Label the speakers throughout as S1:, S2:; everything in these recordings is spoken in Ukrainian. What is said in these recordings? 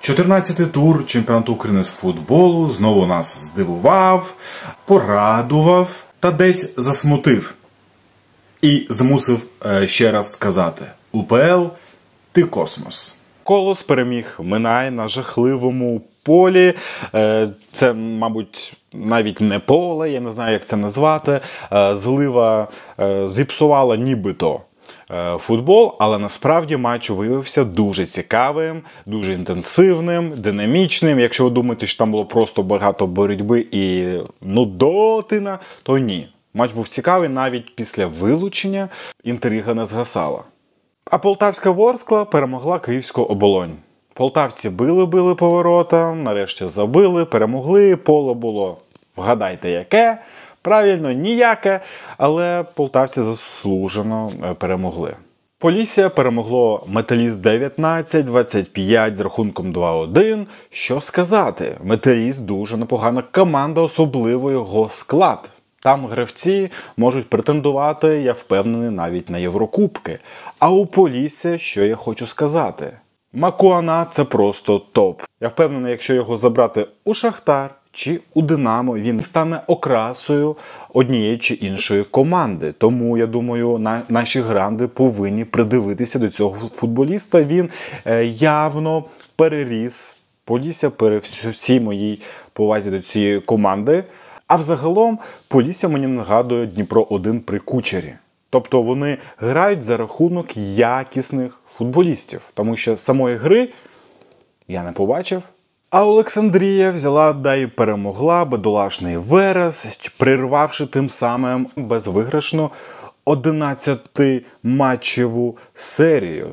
S1: 14-й тур чемпіонату України з футболу знову нас здивував, порадував та десь засмутив. І змусив ще раз сказати: УПЛ – ти космос. Колос переміг Минай на жахливому полі. Це, мабуть, навіть не поле, я не знаю, як це назвати. Злива зіпсувала нібито футбол, але насправді матч виявився дуже цікавим, дуже інтенсивним, динамічним. Якщо ви думаєте, що там було просто багато боротьби і нудотина, то ні. Матч був цікавий, навіть після вилучення інтрига не згасала. А полтавська Ворскла перемогла київську Оболонь. Полтавці били поворота, нарешті забили, перемогли, поле було, вгадайте яке, правильно, ніяке, але полтавці заслужено перемогли. Полісся перемогло Металіст 19-25 з рахунком 2-1. Що сказати, Металіст дуже непогана команда, особливо його склад. Там гравці можуть претендувати, я впевнений, навіть на Єврокубки. А у Полісся, що я хочу сказати? Макуана – це просто топ. Я впевнений, якщо його забрати у Шахтар чи у Динамо, він стане окрасою однієї чи іншої команди. Тому, я думаю, наші гранди повинні придивитися до цього футболіста. Він явно переріс Полісся при всій моїй повазі до цієї команди. А взагалом Полісся мені нагадує Дніпро-1 при Кучері. Тобто вони грають за рахунок якісних футболістів. Тому що самої гри я не побачив. А Олександрія взяла да й перемогла бідолашний Верес, прирвавши тим самим безвиграшну 11-матчеву серію.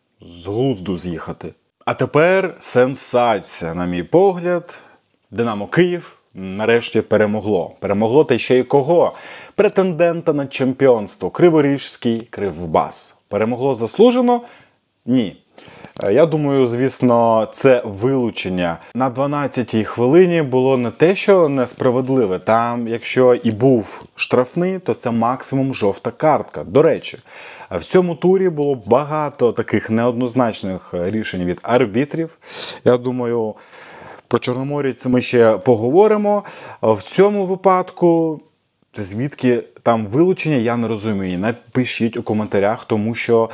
S1: З глузду з'їхати. А тепер сенсація, на мій погляд. Динамо Київ нарешті перемогло. Перемогло та ще й кого? Претендента на чемпіонство. Криворіжський Кривбас. Перемогло заслужено? Ні. Я думаю, звісно, це вилучення на 12-й хвилині було не те, що несправедливе. Там, якщо і був штрафний, то це максимум жовта картка. До речі, в цьому турі було багато таких неоднозначних рішень від арбітрів. Я думаю, про Чорноморець ми ще поговоримо. В цьому випадку, звідки там вилучення, я не розумію. Напишіть у коментарях, тому що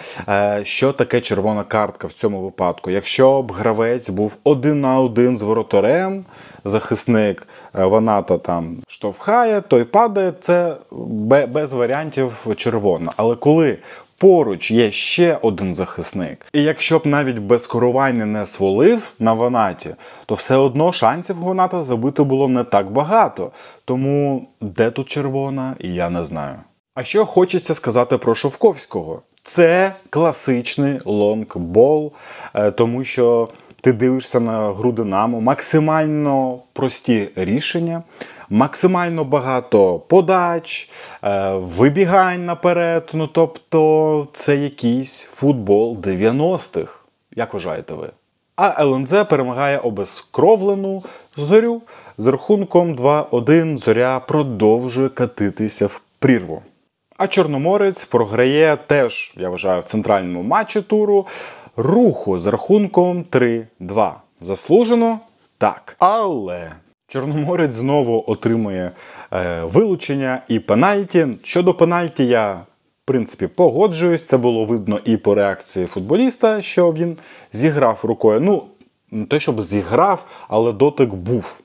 S1: таке червона картка в цьому випадку. Якщо б гравець був 1 на 1 з воротарем, захисник Ваната там штовхає, той падає, це без варіантів червона. Але коли поруч є ще один захисник, і якщо б навіть без керування не свалив на Ванаті, то все одно шансів у Ваната забити було не так багато. Тому де тут червона, і я не знаю. А що хочеться сказати про Шовковського? Це класичний лонгбол, тому що ти дивишся на гру Динамо, максимально прості рішення, максимально багато подач, вибігань наперед, тобто це якийсь футбол 90-х. Як вважаєте ви? А ЛНЗ перемагає обезкровлену Зорю з рахунком 2-1. Зоря продовжує катитися в прірву. А Чорноморець програє теж, я вважаю, в центральному матчі туру Руху з рахунком 3-2. Заслужено? Так. Але Чорноморець знову отримує вилучення і пенальті. Щодо пенальті я, в принципі, погоджуюсь. Це було видно і по реакції футболіста, що він зіграв рукою. Ну, не те, щоб зіграв, але дотик був.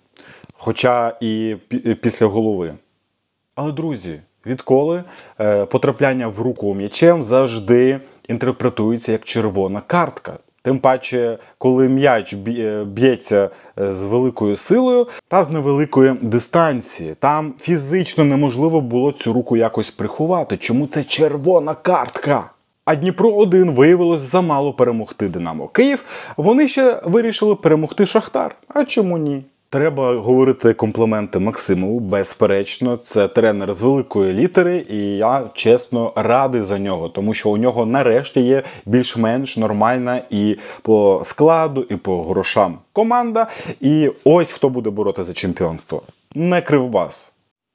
S1: Хоча і після голови. Але, друзі, відколи потрапляння в руку м'ячем завжди інтерпретується як червона картка. Тим паче, коли м'яч б'ється з великою силою та з невеликої дистанції. Там фізично неможливо було цю руку якось приховати. Чому це червона картка? А Дніпро-1 виявилось замало перемогти Динамо Київ. Вони ще вирішили перемогти Шахтар. А чому ні? Треба говорити компліменти Максимову, безперечно, це тренер з великої літери, і я, чесно, радий за нього, тому що у нього нарешті є більш-менш нормальна і по складу, і по грошам команда, і ось хто буде боротися за чемпіонство. Не Кривбас.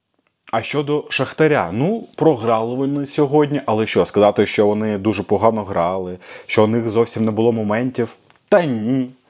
S1: А щодо Шахтаря, програли вони сьогодні, але сказати, що вони дуже погано грали, що у них зовсім не було моментів? Та ні.